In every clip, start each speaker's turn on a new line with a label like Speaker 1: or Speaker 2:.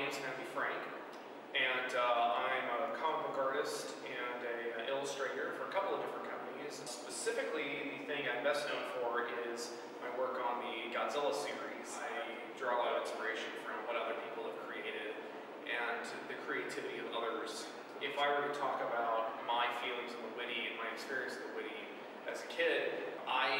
Speaker 1: name's Frank, and I'm a comic book artist and an illustrator for a couple of different companies. Specifically, the thing I'm best known for is my work on the Godzilla series. I draw a lot of inspiration from what other people have created and the creativity of others. If I were to talk about my feelings of the Witte and my experience of the Witte as a kid,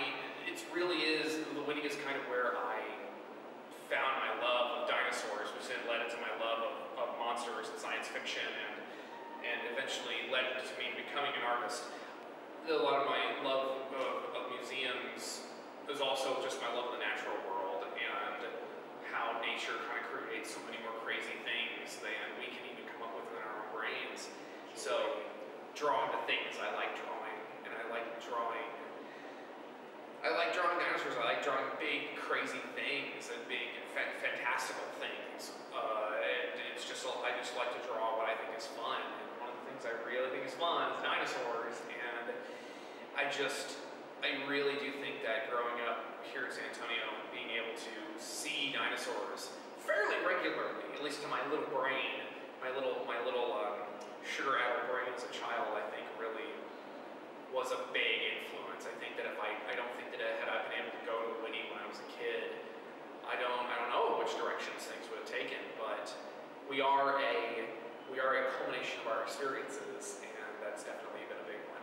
Speaker 1: the Witte is kind of where I found my love of dinosaurs, which then led into my love of monsters and science fiction, and eventually led to me becoming an artist. A lot of my love of museums is also just my love of the natural world and how nature kind of creates so many more crazy things than we can even come up with in our own brains. So drawing the things I like drawing, and I like drawing dinosaurs. I like drawing big, crazy things and big, fantastical things. I just like to draw what I think is fun. And one of the things I really think is fun is dinosaurs. And I really do think that growing up here in San Antonio, being able to see dinosaurs fairly regularly, at least to my little brain, my little sugar-addled brain as a child, I think really was a big influence. I think that I don't think that had I been able to go to the Witte when I was a kid, I don't know which directions things would have taken, but we are a culmination of our experiences, and that's definitely been a big one.